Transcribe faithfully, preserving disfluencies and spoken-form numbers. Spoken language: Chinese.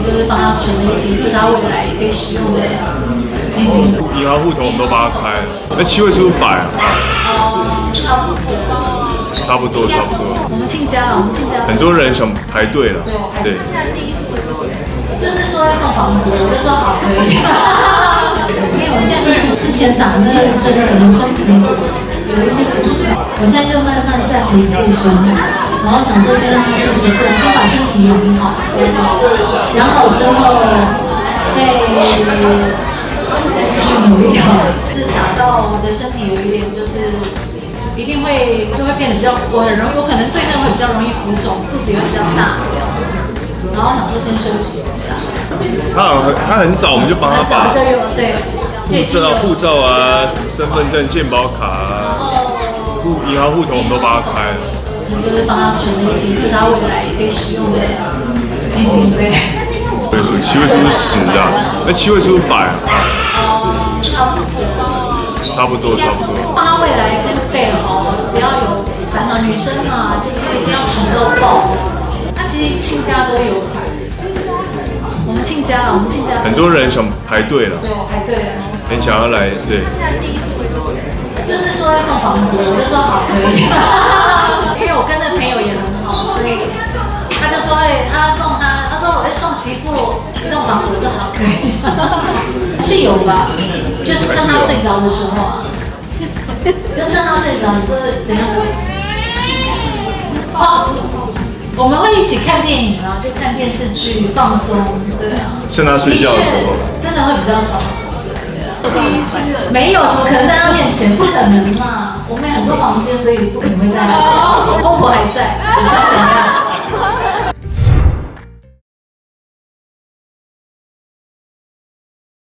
就是帮他存了一笔，就是他未来可以使用的基金。 银行户头我们都帮他开了，那七位数百啊？ 哦，差不多。 差不多，差不多。 我们亲家了，我们亲家。 很多人想排队了。 对，对。就是说要送房子，我就说好可以。因为我现在就是之前打那个针，可能身体有一些不适，我现在就慢慢在恢复中，然后想说先让它顺其自然，先把身体养好，这样子，养好之后再再继续努力好，是达到我的身体有一点就是。一定会就会变得比较，我很容易，我可能对那会比较容易浮肿，肚子也会比较大这样子。然后想说先休息一下。 他很他很早，我们就帮他把就有对护照、护照啊、身份证、健保卡啊、户银行户头我们都帮他开了。 就是帮他存了一笔，就是他未来可以使用的基金对。 对，七位数是十啊，那七位数是百啊？ 哦，差不多。 差不多，差不多。 帮他未来先备好了，不要有烦恼。女生嘛，就是一定要穷到爆。那其实亲家都有排，我们亲家了，我们亲家。 很多人想排队了。 对，排队了。 很想要来，对。 就是说要送房子，我就说好可以。因为我跟那朋友也很好，所以他就说，哎，他送他，他说我会送媳妇一栋房子，我说好可以。是有吧？就是趁他睡着的时候啊，就趁他睡着，你说怎样的？哦，我们会一起看电影啊，就看电视剧放松，对啊。 趁他睡觉的时候， 真的会比较少时间，对啊。没有，怎么可能在他面前？不可能嘛！我们有很多房间，所以不可能会在那边。公婆还在，你想怎样？